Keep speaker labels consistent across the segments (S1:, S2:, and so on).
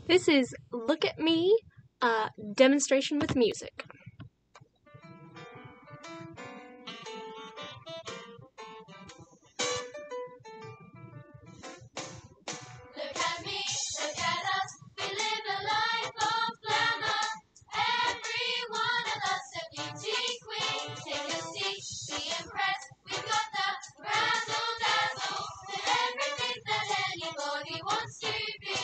S1: This is Look at Me, demonstration with music.
S2: Look at me, look at us, we live a life of glamour. Every one of us a beauty queen. Take a seat, be impressed, we've got the razzle dazzle, with everything that anybody wants to be.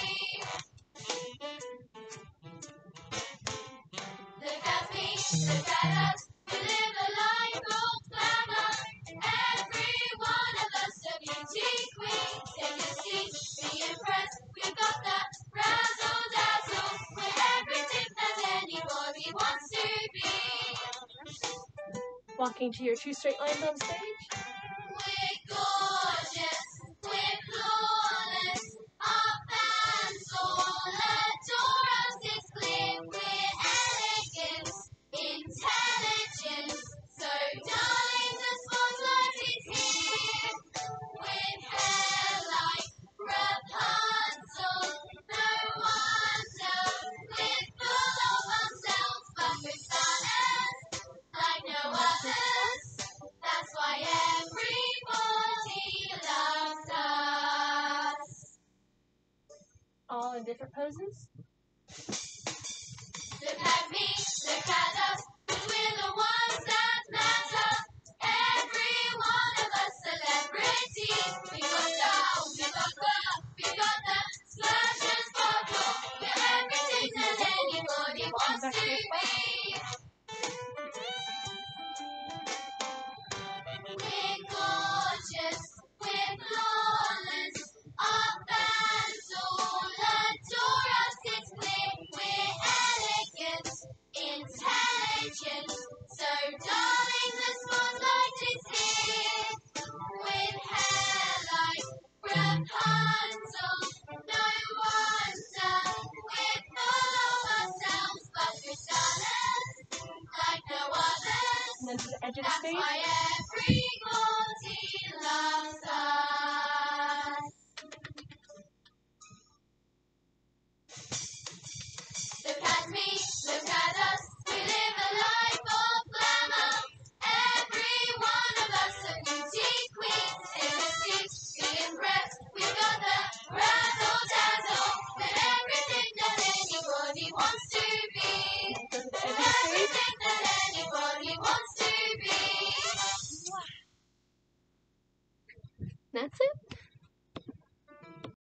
S2: Look at me, look at us, we live a life of glamour. Every one of us a beauty queen. Take a seat, be impressed, we've got that razzle dazzle, with everything that anybody wants to be.
S1: Walking to your 2 straight lines on stage.
S2: We're gorgeous, we're flawless, our fans all adore us, it's clear we're elegance, intelligence, so darling the spotlight is here. With hair like Rapunzel, no wonder we're full of ourselves, but we're stylist like no others. That's why everybody loves us.
S1: All in different poses.